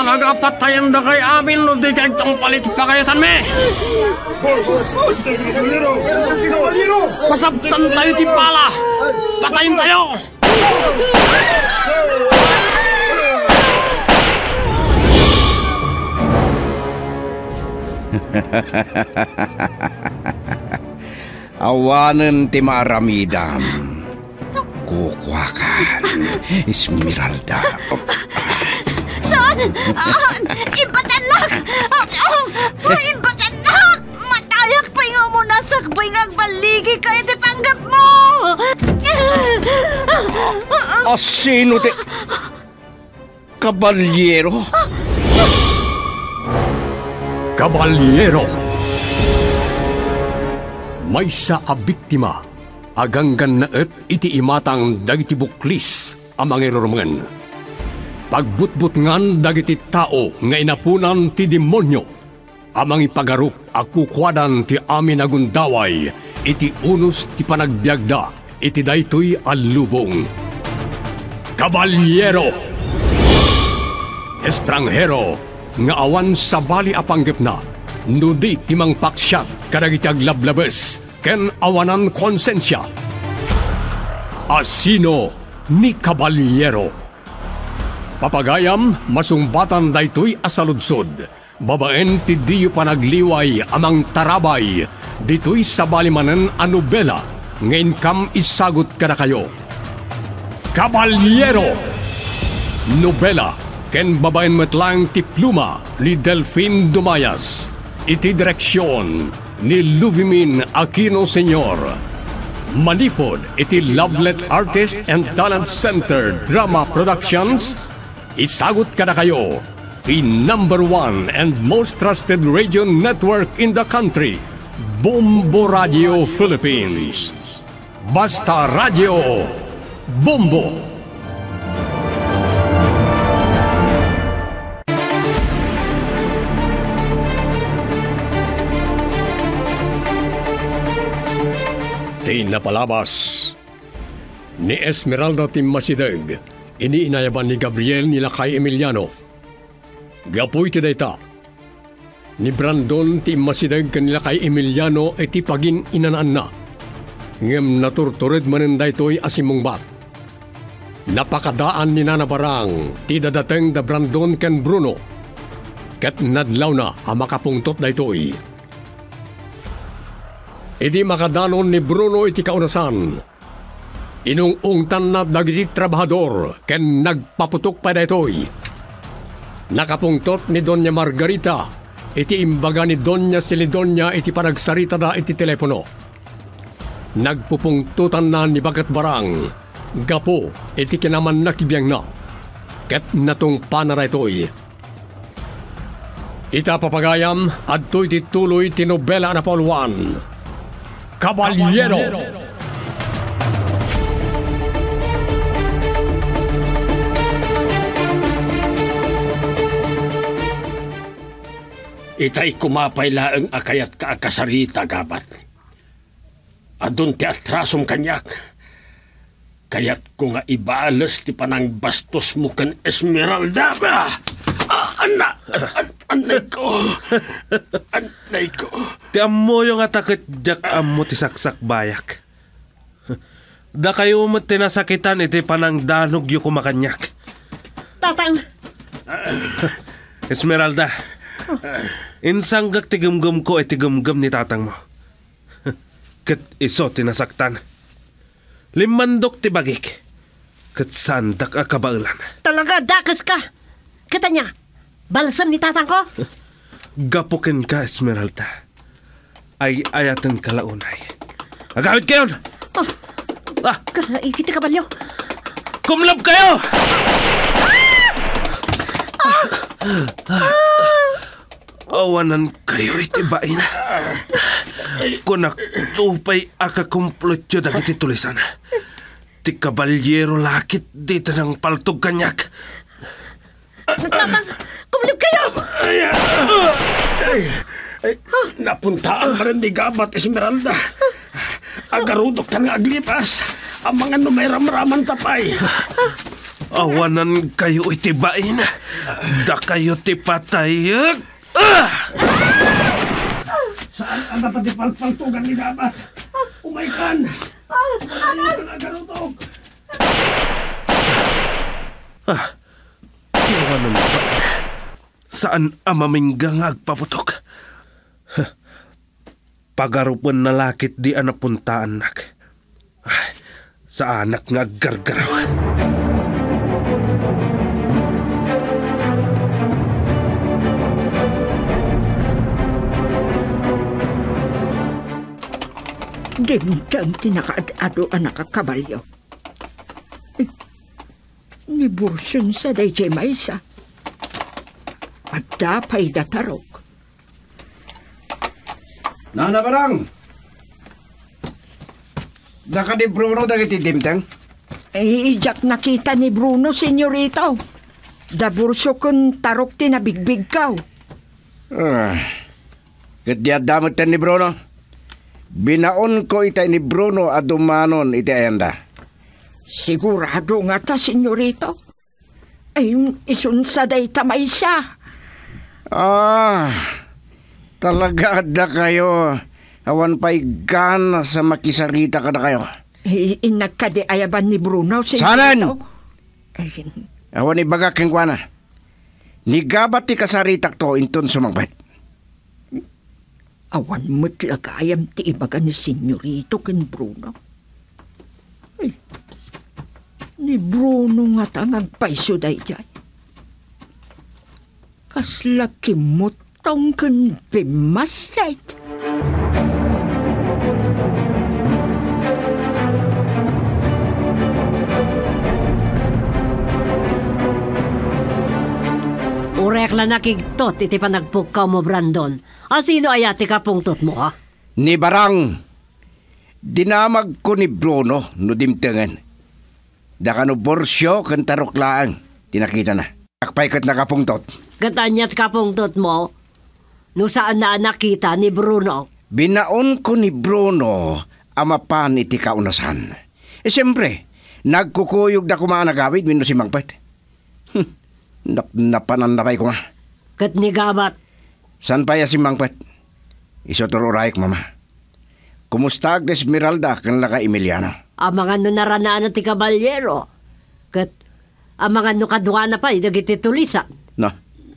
talaga patayan na kay amin no di kay itong palit pakayasan me. Masabtan tayo ti pala. Patayin tayo. Awanan ti maaramidam. Kukwakan, Esmeralda. Saan? Ibatanak! Ibatanak! Matayak pa nga mo nasakbay nga baligi kayo di panggap mo! Sino ti... Kabalyero? Kabalyero! May sa abiktima, aganggan na iti imatang dagiti buklis amang irurungan. Pagbutbutngan dagiti tao nga inapunan ti demonyo, amang ipagarup akukwadan ti amin agundaway, iti unos ti panagbiagda, iti daytoy alubong. Kabalyero! Estranghero, nga awan sa bali apanggip na, nudi timang paksyat kadagiti aglablabes, ken awanan konsensya. Asino ni Kabalyero. Papagayam, masumbatan daytoy asaludsod. Babaen ti diyo panagliway amang tarabay. Dito'y sa balimanan a nobela. Ngayon kam isagot ka na kayo. Kabalyero! Nobela, ken babaen metlang ti pluma ni Delphine Dumayas. Iti direksyon ni Luvimin Aquino Sr. Manipod iti Lovelet Artist and Talent Center Drama Productions. Isagot ka na kayo, the #1 and most trusted radio network in the country, Bombo Radio Philippines. Basta Radio Bombo! Di napalabas ni Esmeralda Timmasideg, iniinayaban ni Gabriel nila kay Emiliano. Gapoy ti dayta ni Brandon Timmasideg kanila kay Emiliano iti pagin inanaan na. Ngem naturtured manen daytoy asimong bat. Napakadaan ni nanabarang ti dadateng da Brandon ken Bruno. Ket nadlaw na ang makapungtot daytoy. Idi makadanon ni Bruno iti kaunasan. Inungungtan na dagiti trabahador ken nagpaputok pa daytoy. Nakapungtot ni Doña Margarita iti imbaga ni Doña Celidonia iti panagsarita da iti telepono. Nagpupungtutan na ni Bagat Barang. Gapo iti kinaman nakibiyang na. Ket natong panaraytoy. Ita papagayam adtoy ti tuloy ti nobela na Pauluan. Kabalyero! Itay kumapay laeng akayat ka akasarita gabat. Adun ti atrasom kanyak. Kayat ko nga ibaalas ti panang bastos mo kan Esmeralda ba? Anay ko. Ti ammo yung atakit jak ammo ti saksak bayak. Da kayo mo tinasakitan iti panang danog yu kumakanyak. Tatang! Esmeralda, insanggak ti gumgum ko iti gumgum ni tatang mo. Ket iso tinasaktan. Limandok ti bagik. Ket sandak akabaulan. Talaga, dakas ka! Kita niya, balsam ni tatang ko? Gapukin ka, Esmeralda. Ay ayatan kalaunay. Agawid kayo! Ikiti kabalyo. Kumlab kayo! Awanan kayo itibain. Kunak tupay akakumplot yun dagiti tulisan. Ti kabalyero lakit dito ng paltog kanyak. Tatang, kumlib kayo! Napuntaan pa rin ni Gabat Esmeralda. Agarudok ka nga aglipas. Ang mga numeram-raman tapay. Awanan kayo itibain. Da kayo tipatay. Saan ang dapat ipalpaltugan ni Gabat? Umaykan! Kiwanan ba? Saan amaminggang agpaputok? Pagarupan na lakit di anapunta anak. Sa anak nga gargarawan. Gintang tinakaad-ado anak kabalyo. Ni Bursun sa dayjay maysa. Agdapay datarog. Nana barang! Daka di Bruno dagiti dimtang? Ijak nakita ni Bruno, senyorito. Da burso kun tarok tinabigbig kaw. Kat di adamot ni Bruno. Binaon ko itay ni Bruno adumanon iti ayanda. Sigurado nga ta, senyorito. Ay, isunsaday tamay siya. Talaga da kayo. Awan pa'y gana sa makisarita ka na kayo. Inagkadi ayaban ni Bruno, senyorito. Sanan! Ay, Awan ibagak keng kuana. Nigabat ti kasaritak to inton sumangpet. awan matlagayam ti ibaga ni senyorito ken Bruno. Ay, ni Bruno nga tangag paiso dayjay. Kasla kimutong ken pimasyay. Urek la nakigtot iti panagpukaw mo, Brandon. Sino ayati ka pungtot mo, ha? Ni Barang, dinamag ko ni Bruno no dimtengan. Da kano borsyo kan taroklaan, tinakita na. Akpay kat nakapungtot. Gatanyat ka pungtot mo, no saan na nakita ni Bruno? Binaon ko ni Bruno amapan iti kaunasan. Siyempre, nagkukuyog da kumanagawid mino si Mangpet. Napanan na ko nga. Kat ni Gabat. San pa ya si Mangpet? Isotururay ko, mama. Kumusta ag Esmeralda kan laka Emiliano? Mga no naranaan ti kabalyero. Kat mga no kadwa na pa, idagiti tulisan. No?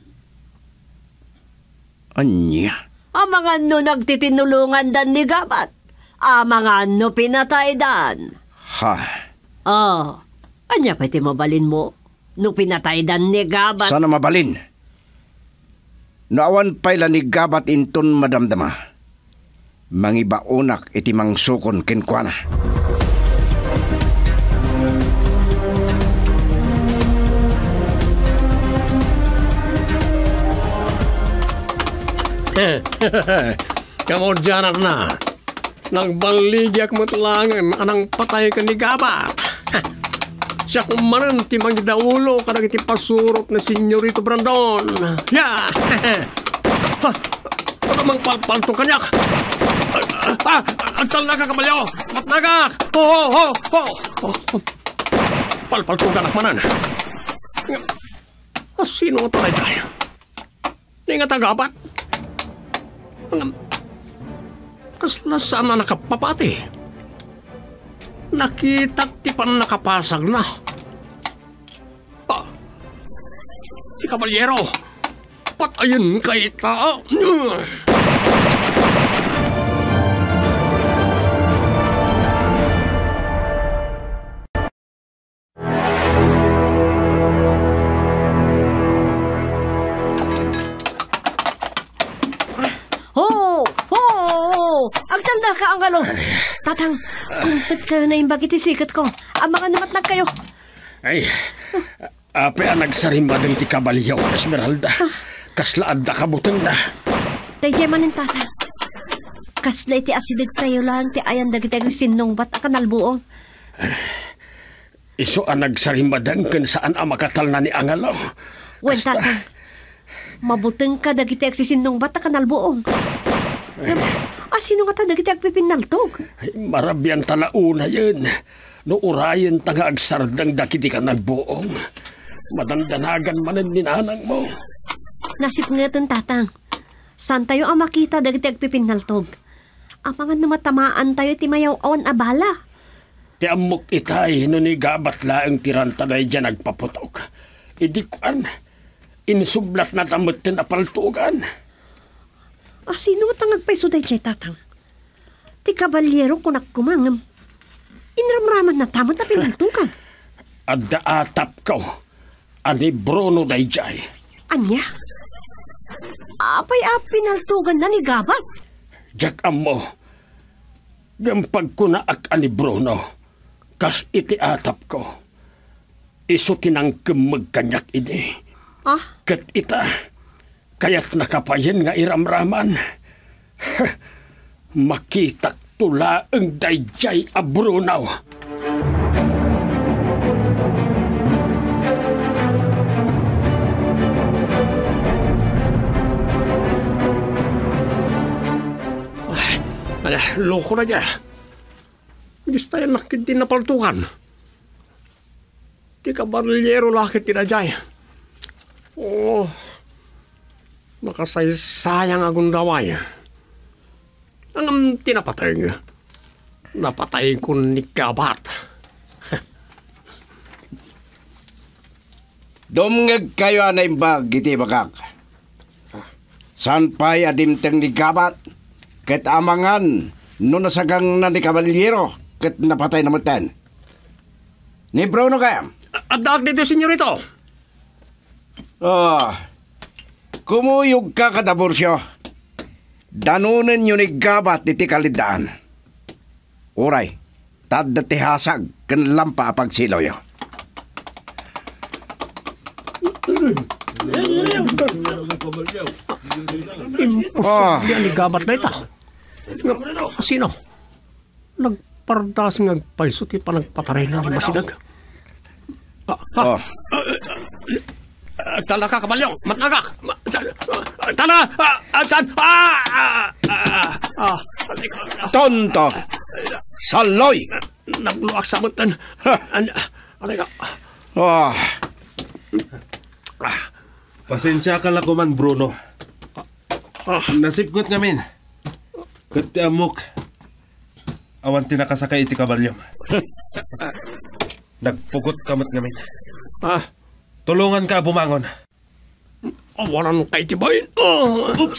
Anya? Mga no nagtitinulungan dan ni Gabat. Mga no pinatay dan. Ha? Anya pa iti mabalin mo? No pinatay dan ni Gabat. Sana mabalin. Naawan pa'y ni Gabat inton madamdama. Mangibaunak iti mangsukon kenkwana. Kamu janak na. Nagbaligyak mo lang anang patay ka ni Gabat. Siya kumanan ti magdaulo kada iti pasurot na senyorito Brandon. Ya! Ano mang palpalto kanyak? Ang talaga kabalyo! Matnagak! Ho! Palpalto ka nakmanan. Sino ang talay tayo? Hindi nga tagabat. Kasla saan na nakapapati? Nakita ti pan nakapasag na. Si kabalyero, patayin kay tao. Agtanda ka ang galo. Tatang, kumpit ka na yung bagit isikat ko. Mga namatnag kayo. Ay, ape ang nagsarimba din ti kabalyaw, Esmeralda. Kaslaan da kabutang na. Dayjay manin tatang. Kasla iti asidig tayo lang ti ayan dagiti sinong bat akanal buong. Iso ang nagsarimba din kung saan ang makatal na ni Angalaw. Wen tatang, mabuteng ka dagiti sinong bat akanal buong. Sino nga ta dagiti agpipinaltog? Ay, marabian talauna yun. No urayan tanga agsardang dakiti ka nagbuong. Madandanagan manan ninanang mo. Nasip nga itong tatang. San tayo ang makita dagiti agpipinaltog? Amangan numatamaan tayo ti mayaw awan abala. Ti amok itay no ni gabat laeng tirantanay dyan nagpaputok. Idi kuan, inisublat na tamot tin apaltugan. Sino tang agpaysuday chay tatang? Ti kabalyero kunak kumangam. Inramraman na tamot na pinaltugan. Adda atap ko, ani Bruno dayjay. Anya? Apay pinaltugan na ni gabat? Jak amo, gampag ko na ani Bruno, kas iti atap ko. Iso tinangkem magkanyak ini. Kat ita, kaya't nakapayan nga iramraman. Makitak tula ang dayjay a Bruno. Loko na dyan. Hindi tayo nakit din napaltukan. Di ka baryero lakit tinajay. Makasaysayang agung daway. Ang tinapatay. Napatay ko ni Gabat. Dumngag kayo anay bag iti bakak. San pa'y adimteng ni Gabat? Ket amangan no nasagang na ni Kabalyero ket napatay na matan. Ni Bruno kaya? Adag dito, senyorito. Kumuyog ka kadaborsyo. Danunan nyo ni Gabat iti kalidaan. Uray, tadda ti hasag ken lampa pagsiloyo. Imposible ni Gabat na ito. Sino? Nagpardas ng paiso ti panagpataray na ni Masidag. Tala ka, Kabalyong! Matnagak! Tala! Saan? Tonto! Saloy! Nagluak sa mutan. Alay ka. Pasensya ka lang kuman, Bruno. Nasipgot ngamin. Kati amok. Awan tinakasakay iti Kabalyong. Nagpugot kamat ngamin. Tulungan ka bumangon. Awanan kay tibayin. Oops!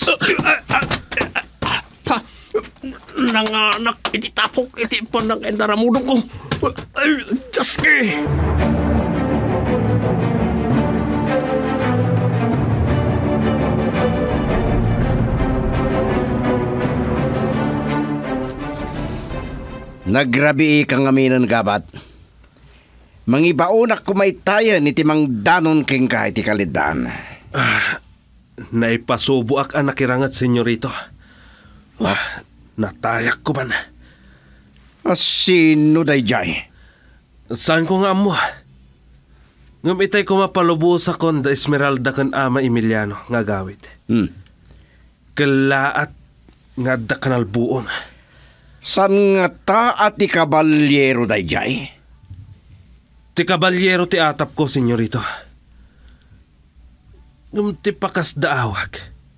Nanganak iti tapok iti panang endaramudong ko. Jaske! Nagrabi kang aminan Gabat. Mangibaunak kumaytayan iti mangdanon king ka iti kalidaan. Naipasubo ak ang nakirangat, senyorito. Natayak ko man. Sino dayjay? Saan ko nga mo? Ngam itay ko mapalubusa kon da Esmeralda kan ama Emiliano nga gawid. Kalaat nga da kanalbuon. San nga ta at ti Kabalyero dayjay? Ti Kabalyero ti atap ko, senyorito. Ngam ti pakas daawag.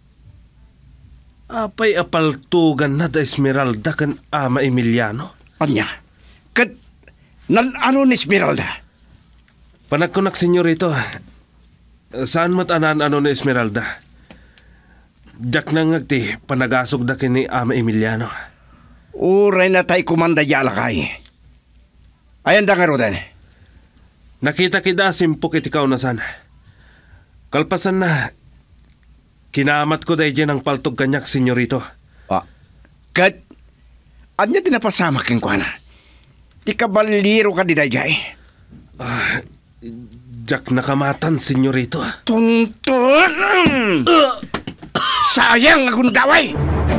Apay apaltugan na da Esmeralda kan ama Emiliano. Anya? Kat ano ni Esmeralda? Panagkunak, senyorito. Saan matanan ano ni Esmeralda? Jak na nga ti panagasog da kini ama Emiliano. Uray na tay kumanda yalakay. Ayan da nga rodan. Nakita kida simpok iti kaunasan. Kalpasan na, kinamat ko dahi dyan ang paltog kanyak, senyorito. Kat, anya dinapasama king kwa na? Ti Kabalyero ka di dahi. Jak nakamatan, senyorito. Tuntun! Sayang akong daway!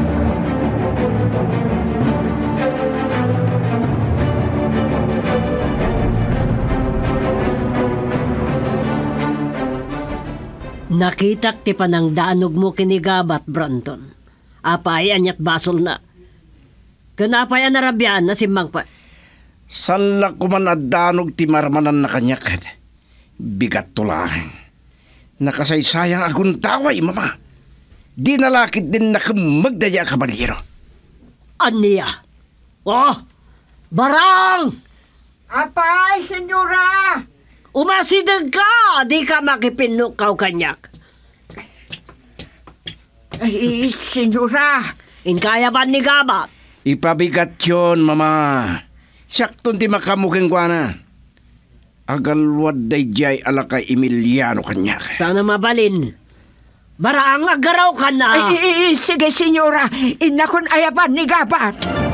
Nakitak ti panang daanog mo kinigabat, Brandon. Apay anyat basol na. Kanapay anarabyan na simbang pa. Sanla ko man adanog ti marmanan na kanyak. Bigat to lang. Nakasaysayang aguntaway, mama. Di nalakit din nakamagdaya kabalyero. Aniya? Oh, barang! Apay, senyora! Umasidag ka! Di ka makipinukaw kanyak. Ay, senyora! Inkaya ba ni Gabat? Ipabigat yun, mama. Sakton ti makamuking kwa na. Agalwad day jay ala kay Emiliano kanyak. Sana mabalin. Baraang agaraw ka na. Ay, sige, senyora. Inakon ayaban ni Gabat.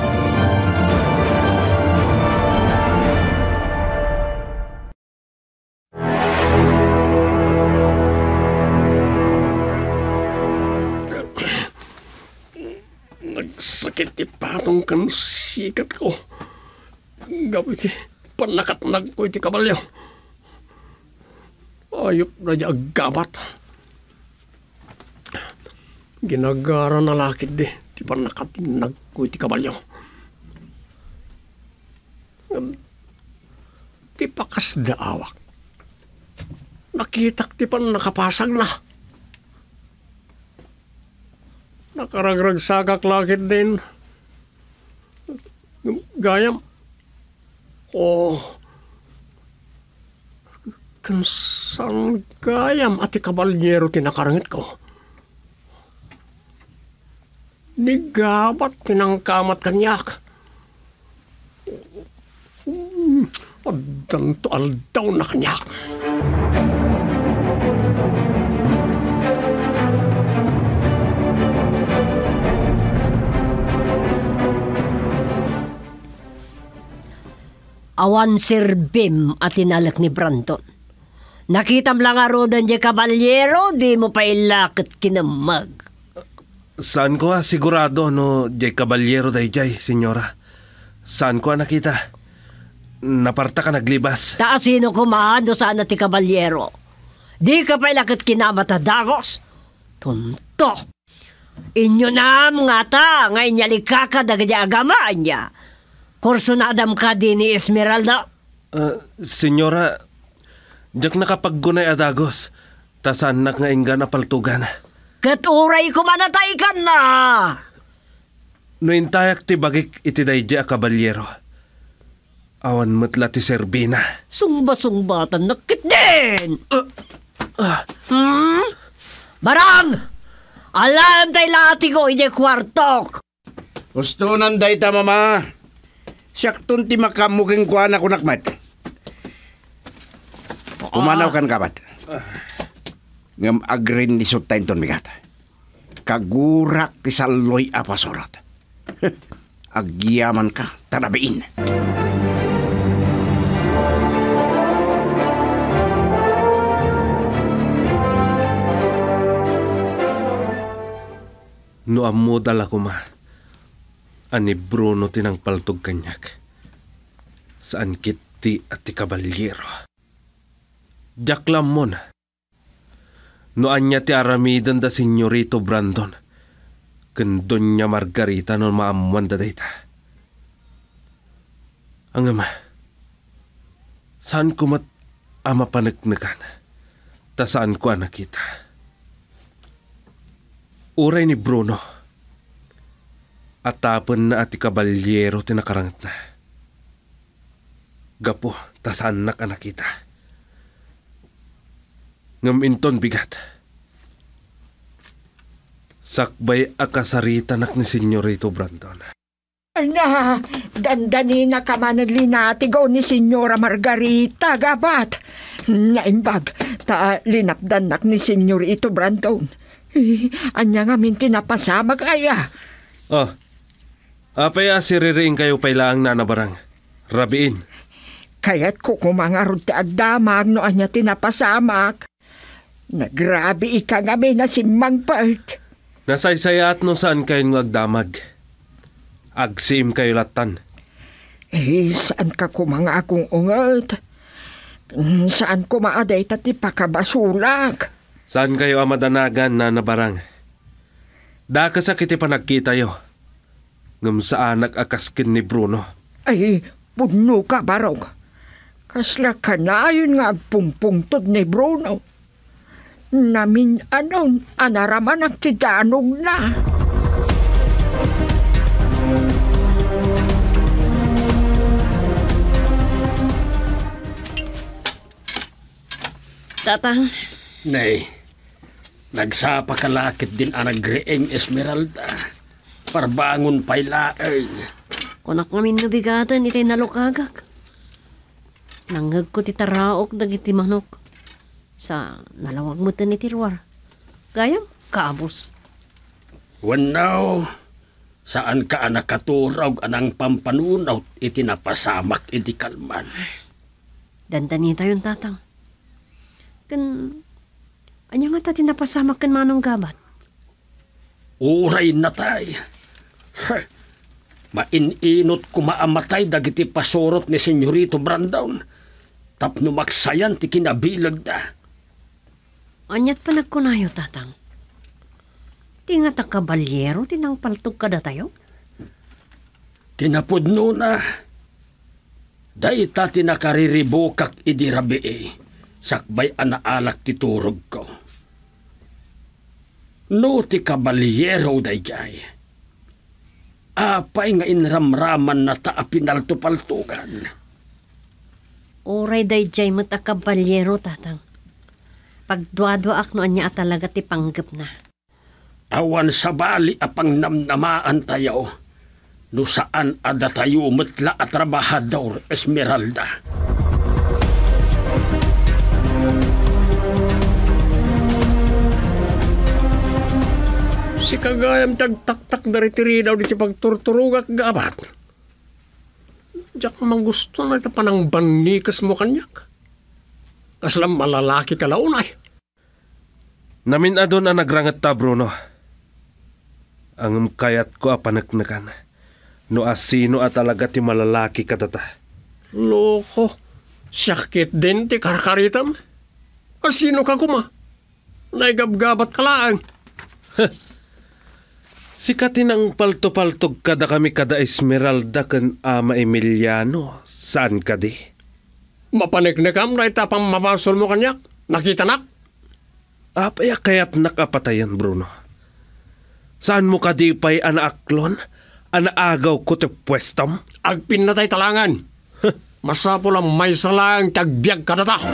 Nagsakit ti patong kan sikat ko. Gawin ti panakat-nag ko iti kabalyo. Ayop na di agabat. Ginagara na lakit di. Ti panakatinag ko iti kabalyo. Ti pakas daawak. Nakitak ti pan nakapasag na. Nakaragragsagak lakit din. Gayam. Oh. Kansan gayam ati kabalyero tinakarangit ko. Ni Gabat tinangkamat kanyak. Adan to aldaw na kanyak. Awan sirbim at inalak ni Brandon. Nakitam lang arodan di kabalyero, di mo pa ilakit kinamag. Saan ko sigurado no jay kabalyero day jay, senyora? Saan ko nakita? Naparta ka naglibas. Taasino kumahando saan na ti kabalyero? Di ka pa ilakit kinamat na dagos. Tunto. Inyo na mga ta, ngayon yalikaka dagadya agamaan niya. Kurso na adam ka din ni Esmeralda? Senyora, jak nakapaggunay adagos, tasanak nga inggan na paltugan. Katuray ko manatay ka na! No intayak ti bagik iti dayja kabalyero. Awan matla ti Serbina. Sungba-sungbatan nakit din! Barang! Alam tayo lati ko, ije kwartok! Gusto nanday ta, mama. Sakton ti makamuking kwa na kunakmat. Umanaw kan Gabat. Ngam agrin ni sutain ton migat. Kagurak ti saloy apasorot. Agyaman ka, tanabiin. No amo dala ko ma. Ani Bruno tinang paltog kanyak. Saan kiti at ti kabalyero. Jaklam mo na. No anya ti aramidan da senyorito Brandon. Ken Doña Margarita no maamuan da dayta. Ang ama. Saan ko mat ama panagnagan? Ta saan ko nakita? Uray ni Bruno. At tapon na ati kabalyero tinakarangat na. Gapo, tasan na ka nakita. Ngaminton bigat. Sakbay akasarita nak ni Senyorito Brandon. Na, dandani na ka man linatigaw ni Senyora Margarita, Gabat. Naimbag, ta linapdanak ni Senyorito Brandon. Anya nga minti napasama kaya. Oh, apaya siriring kayo pailaang nanabarang. Rabiin. Kaya't ko kumangarod ti agdamag no anya tinapasamak. Nagrabi ika ngami na si Mang Bert. Nasaysayat no saan kayo ng agdamag. Agsim kayo latan. Saan ka kumanga akong ungat? Saan kumaaday tati pakabasulak? Saan kayo amadanagan na nabarang? Daka sa kiti panagkita yo. Ngam sa anak akaskin ni Bruno. Ay, Puno ka, barog. Kasla ka na yun nga agpungpungtod ni Bruno. Namin anon, anaraman ang tidanog na. Tatang, Nay, nagsapa kalakit din ang nagreeng Esmeralda. Parbangon pa'y laeng. kunak ngamin nabigatan iti nalukagak. Nanggag ko ti taraok dagiti manok. Sa nalawag mo ti tirwar. Gayam, kaabos. Wanaw, saan ka nakaturaw anang pampanunaw iti napasamak iti kalman. Dandanita yun, tatang. Anya nga tati napasamak kan manong gabat. Uray na tay. Maininot kumaamatay dagiti pasorot ni Senyorito Brandon. Tapno maksayan ti kinabilag da. Anyat pa nagkunayo, tatang. Ti nga ta kabalyero, tinang paltog ka da tayo? Tinapudno na. Day tati nakariribukak idirabi sakbay anaalak ti turog ko. No ti kabalyero day jay. Apay nga inramraman na taapinalto-paltugan. Oray day jay mat a kabalyero, tatang. Pagduadwa ak no anya talaga ti panggap na. Awan sa bali apang namnamaan tayo. No saan ada tayo metla at trabahador, Esmeralda. Si kagayam tagtaktak dari tiri daw di pagturturugak gabat. Diyak mang gusto na ito panang banikas mo kanyak. Kaslam malalaki ka launay. Namin adon ang nagrangat ta, Bruno. Ang kayat ko apanagnakan. No asino at talaga ti malalaki katata. Loko, sakit din ti karkaritam. Asino ka kuma? Naigabgabat ka lang. Sikatin ang palto-paltog kada kami kada Esmeralda kan Ama Emiliano. Saan ka di? Mapaniknikam na itapang mapasol mo kanyak. Nakita nak? Apaya kaya't nakapatayan, Bruno. Saan mo ka di pa'y anaaklon? Anaagaw ko ti pwestom? Agpin na tayo talangan. Masapo lang may salang tagbiag ka na ta.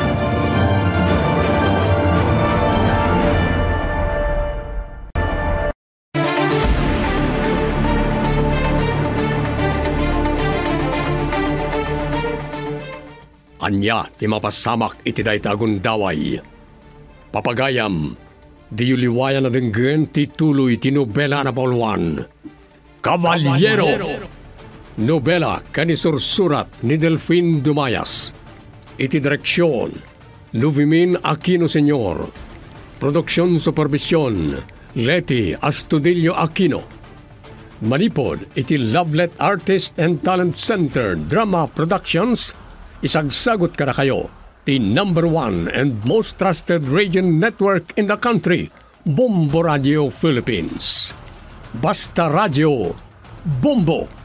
Anya ti mapasamak iti daytagon daway. Papagayam, di uliwayan na denggen ti tuloy ti nobela na pauluan. Caballero! Nobela kanisursurat ni Delfin Dumayas. Iti direksyon, Luvimin Aquino Sr. Produksyon Supervisyon, Leti Astudillo Aquino. Manipod iti Lovelet Artist and Talent Center Drama Productions. Isagsagot ka na kayo, the #1 and most trusted radio network in the country, Bombo Radio Philippines. Basta Radio, Bombo!